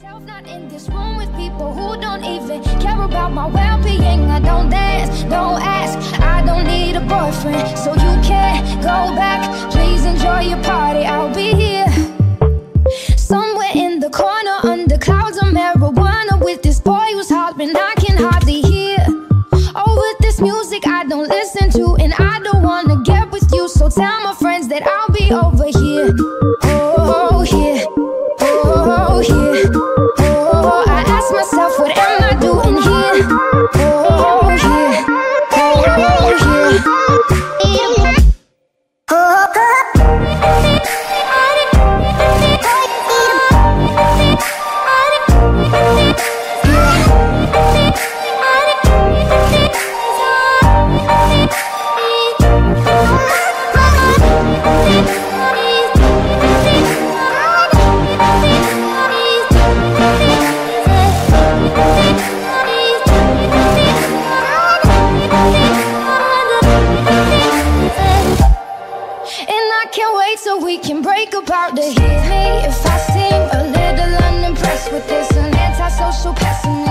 myself not in this room with people who don't even care about my well-being. I don't dance, don't ask, I don't need a boyfriend, so you can't go back. Please enjoy your party, I'll be here somewhere in the corner under clouds of marijuana with this boy who's hollering I can hardly hear. Oh, with this music I don't listen to, and I don't wanna get with you, so tell my friends that I'll be over here. Oh, here. Oh, here. Oh, I ask myself, what am I doing here? Oh, here. Oh, here. So we can break apart to hear me if I seem a little unimpressed with this, an antisocial pessimist.